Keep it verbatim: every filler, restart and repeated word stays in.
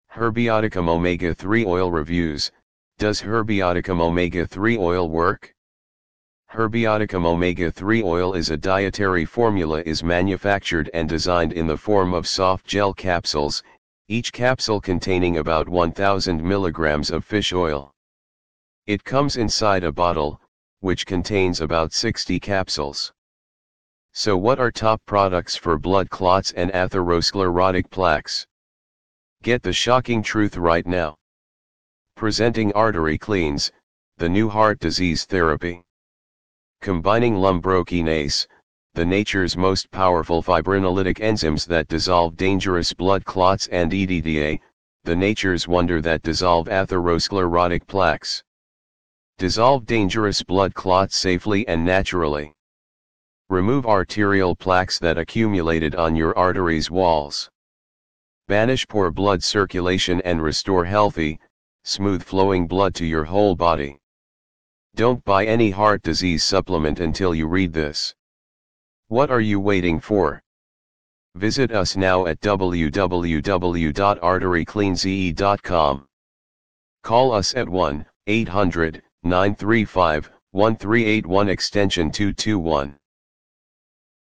Herbioticum omega three oil reviews. Does Herbioticum omega three oil work? Herbioticum omega three oil is a dietary formula is manufactured and designed in the form of soft gel capsules, each capsule containing about one thousand milligrams of fish oil. It comes inside a bottle, which contains about sixty capsules. So what are top products for blood clots and atherosclerotic plaques? Get the shocking truth right now. Presenting Artery Cleanse, the new heart disease therapy. Combining lumbrokinase, the nature's most powerful fibrinolytic enzymes that dissolve dangerous blood clots, and E D D A, the nature's wonder that dissolve atherosclerotic plaques. Dissolve dangerous blood clots safely and naturally. Remove arterial plaques that accumulated on your arteries' walls. Banish poor blood circulation and restore healthy, smooth flowing blood to your whole body. Don't buy any heart disease supplement until you read this. What are you waiting for? Visit us now at w w w dot artery cleanse dot com. Call us at one eight hundred, nine three five, one three eight one extension two two one.